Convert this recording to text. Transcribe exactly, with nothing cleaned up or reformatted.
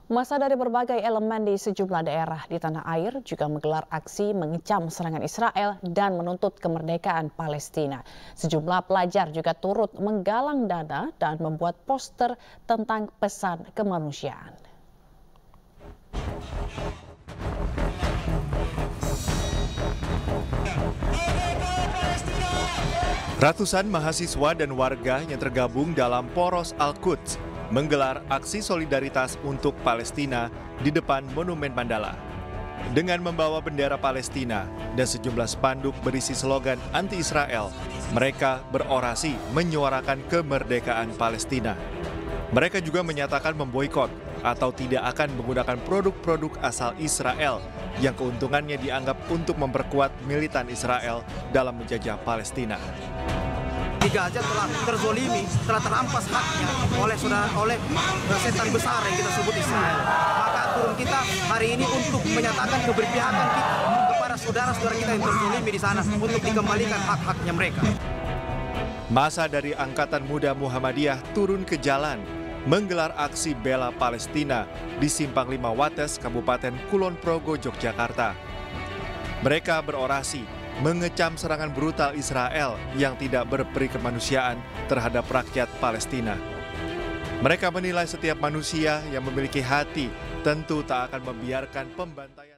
Massa dari berbagai elemen di sejumlah daerah di tanah air juga menggelar aksi mengecam serangan Israel dan menuntut kemerdekaan Palestina. Sejumlah pelajar juga turut menggalang dana dan membuat poster tentang pesan kemanusiaan. Ratusan mahasiswa dan warga yang tergabung dalam Poros Al-Quds menggelar aksi solidaritas untuk Palestina di depan Monumen Mandala. Dengan membawa bendera Palestina dan sejumlah spanduk berisi slogan anti-Israel, mereka berorasi menyuarakan kemerdekaan Palestina. Mereka juga menyatakan memboikot atau tidak akan menggunakan produk-produk asal Israel yang keuntungannya dianggap untuk memperkuat militan Israel dalam menjajah Palestina. Di Gaza telah terzolimi, telah terampas haknya oleh saudara oleh setan besar yang kita sebut Israel. Maka turun kita hari ini untuk menyatakan keberpihakan kita kepada saudara-saudara kita yang terzolimi di sana untuk dikembalikan hak-haknya mereka. Massa dari Angkatan Muda Muhammadiyah turun ke jalan menggelar aksi bela Palestina di Simpang Lima Wates, Kabupaten Kulon Progo, Yogyakarta. Mereka berorasi mengecam serangan brutal Israel yang tidak berperi kemanusiaan terhadap rakyat Palestina. Mereka menilai setiap manusia yang memiliki hati tentu tak akan membiarkan pembantaian